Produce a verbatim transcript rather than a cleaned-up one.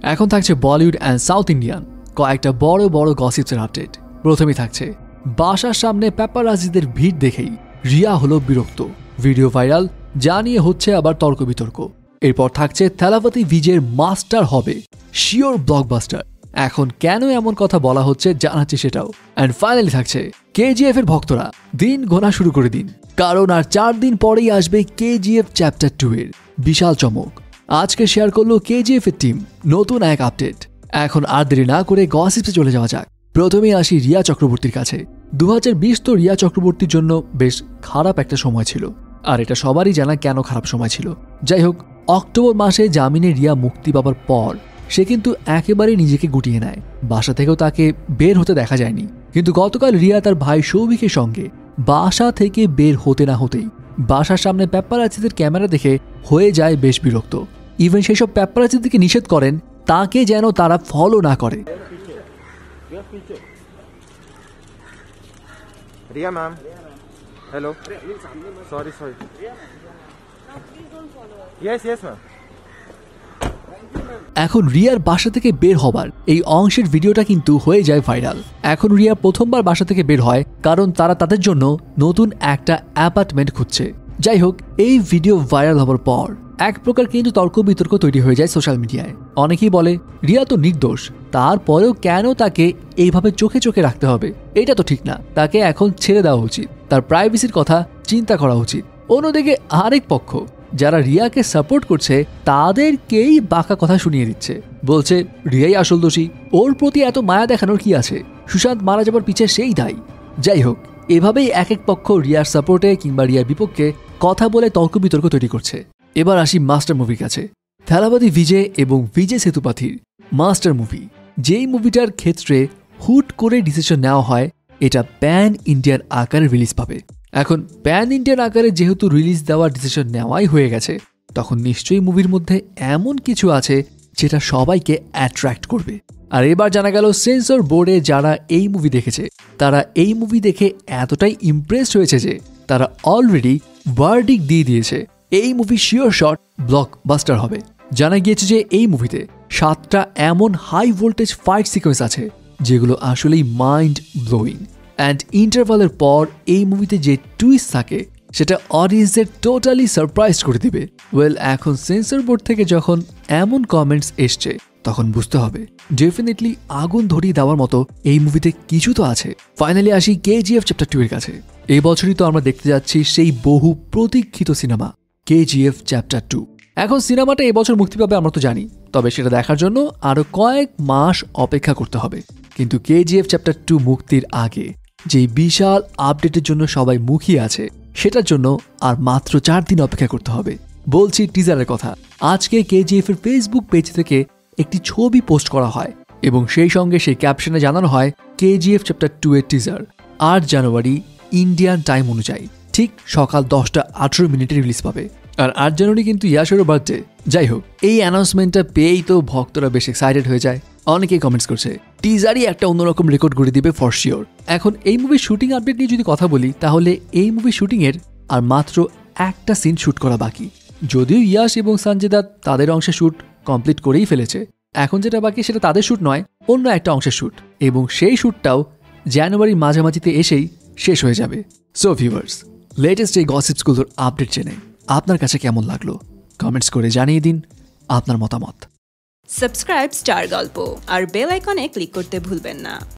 এখন থাকছে Bollywood and south Indian কয়েকটা বড় বড় গসিপসের আপডেট। প্রথমেই থাকছে বাসার সামনে প্যাপারাজিদের ভিড় দেখেই রিয়া হলো বিরক্ত, ভিডিও ভাইরাল, যা নিয়ে হচ্ছে আবার তর্ক বিতর্ক। এরপর থাকছে থালাপতি বিজয়ের মাস্টার হবে শিওর ব্লকবাস্টার। এখন কেন এমন কথা বলা হচ্ছে জানাচ্ছি সেটাও। অ্যান্ড ফাইনালি থাকছে কেজিএফ এর ভক্তরা দিন গোনা শুরু করে দিন, কারণ আর চার দিন পরেই আসবে কেজিএফ চ্যাপ্টার টু এর বিশাল চমক। আজকে শেয়ার করলো কেজিএফ এর টিম নতুন এক আপডেট। এখন আর দেরি না করে গসিপসে চলে যাওয়া যাক। প্রথমেই আসি রিয়া চক্রবর্তীর কাছে। দু হাজার বিশ তো রিয়া চক্রবর্তীর জন্য বেশ খারাপ একটা সময় ছিল, আর এটা সবারই জানা কেন খারাপ সময় ছিল। যাই হোক, অক্টোবর মাসে জামিনে রিয়া মুক্তি পাবার পর সে কিন্তু একেবারেই নিজেকে গুটিয়ে নেয়। বাসা থেকেও তাকে বের হতে দেখা যায়নি। কিন্তু গতকাল রিয়া তার ভাই সৌভিকের সঙ্গে বাসা থেকে বের হতে না হতেই বাসার সামনে প্যাপারাচিদের ক্যামেরা দেখে হয়ে যায় বেশ বিরক্ত। ইভেন সেসব প্যাপারাচিদেরকে নিষেধ করেন তাকে যেন তারা ফলো না করে। Riya ma'am, hello. Sorry, sorry. Yes, yes ma'am. এখন রিয়ার বাসা থেকে বের হবার এই অংশের ভিডিওটা কিন্তু হয়ে যায় ভাইরাল। এখন রিয়া প্রথমবার বাসা থেকে বের হয় কারণ তারা তাদের জন্য নতুন একটা অ্যাপার্টমেন্ট খুঁজছে। যাই হোক, এই ভিডিও ভাইরাল হবার পর এক প্রকার কিন্তু তর্ক বিতর্ক তৈরি হয়ে যায় সোশ্যাল মিডিয়ায়। অনেকেই বলে রিয়া তো নির্দোষ, তারপরেও কেন তাকে এইভাবে চোখে চোখে রাখতে হবে? এটা তো ঠিক না, তাকে এখন ছেড়ে দেওয়া উচিত, তার প্রাইভেসির কথা চিন্তা করা উচিত। অন্যদিকে আরেক পক্ষ যারা রিয়াকে সাপোর্ট করছে তাদেরকেই বাঁকা কথা শুনিয়ে দিচ্ছে, বলছে রিয়াই আসল দোষী, ওর প্রতি এত মায়া দেখানোর কি আছে, সুশান্ত মারা যাবার পিছে সেই দায়ী। যাই হোক, এভাবেই এক এক পক্ষ রিয়ার সাপোর্টে কিংবা রিয়ার বিপক্ষে কথা বলে তর্ক বিতর্ক তৈরি করছে। এবার আসি মাস্টার মুভির কাছে। থালাপতি বিজয় এবং বিজয় সেতুপতির মাস্টার মুভি, যেই মুভিটার ক্ষেত্রে হুট করে ডিসিশন নেওয়া হয় এটা প্যান ইন্ডিয়ার আকারে রিলিজ পাবে। এখন প্যান ইন্ডিয়ান আকারে যেহেতু রিলিজ দেওয়ার ডিসিশন নেওয়াই হয়ে গেছে, তখন নিশ্চয়ই মুভির মধ্যে এমন কিছু আছে যেটা সবাইকে অ্যাট্রাক্ট করবে। আর এবার জানা গেল সেন্সর বোর্ডে যারা এই মুভি দেখেছে তারা এই মুভি দেখে এতটাই ইমপ্রেসড হয়েছে যে তারা অলরেডি ভার্ডিক্ট দিয়ে দিয়েছে এই মুভি শিওর শট ব্লকবাস্টার হবে। জানা গিয়েছে যে এই মুভিতে সাতটা এমন হাই ভোল্টেজ ফাইট সিকোয়েন্স আছে যেগুলো আসলেই মাইন্ড ব্লোয়িং। অ্যান্ড ইন্টারভালের পর এই মুভিতে যে টুইস্ট থাকে সেটা অডিয়েন্সের টোটালি সারপ্রাইজ করে দিবে। ওয়েল, এখন সেন্সর বোর্ড থেকে যখন এমন কমেন্টস এসছে তখন বুঝতে হবে ডেফিনেটলি আগুন ধরিয়ে দেওয়ার মতো এই মুভিতে কিছু তো আছে। ফাইনালি আসি কেজিএফ চ্যাপ্টার টু এর কাছে। এই বছরই তো আমরা দেখতে যাচ্ছি সেই বহু প্রতীক্ষিত সিনেমা কেজিএফ চ্যাপ্টার টু। এখন সিনেমাটা এবছর মুক্তি পাবে আমরা তো জানি, তবে সেটা দেখার জন্য আরো কয়েক মাস অপেক্ষা করতে হবে। কিন্তু কেজিএফ চ্যাপ্টার টু মুক্তির আগে যেই বিশাল আপডেটের জন্য সবাই মুখিয়ে আছে সেটার জন্য আর মাত্র চার দিন অপেক্ষা করতে হবে। বলছি টিজারের কথা। আজকে কেজিএফ এর ফেসবুক পেজ থেকে একটি ছবি পোস্ট করা হয় এবং সেই সঙ্গে সেই ক্যাপশনে জানানো হয় কেজিএফ চ্যাপ্টার টু এর টিজার আট জানুয়ারি ইন্ডিয়ান টাইম অনুযায়ী ঠিক সকাল দশটা আঠেরো মিনিটে রিলিজ পাবে। আর আট জানুয়ারি কিন্তু ইয়াশেরও বার্থডে। যাই হোক, এই অ্যানাউন্সমেন্টটা পেয়েই তো ভক্তরা বেশ এক্সাইটেড হয়ে যায়। অনেকেই কমেন্টস করছে টিজারই একটা অন্যরকম রেকর্ড করে দিবে ফর শিওর। এখন এই মুভির শুটিং আপডেট নিয়ে যদি কথা বলি, তাহলে এই মুভি শুটিং এর আর মাত্র একটা সিন শুট করা বাকি। যদিও ইয়াশ এবং সঞ্জয় দত্ত তাদের অংশে শুট কমপ্লিট করেই ফেলেছে, এখন যেটা বাকি সেটা তাদের শুট নয়, অন্য একটা অংশের শুট, এবং সেই শুটটাও জানুয়ারির মাঝামাঝিতে এসেই শেষ হয়ে যাবে। সো ভিউয়ার্স, লেটেস্ট এই গসিপসগুলোর আপডেট জেনে আপনার কাছে কেমন লাগলো কমেন্টস করে জানিয়ে দিন আপনার মতামত। সাবস্ক্রাইব স্টার গল্প আর বেল আইকনে ক্লিক করতে ভুলবেন না।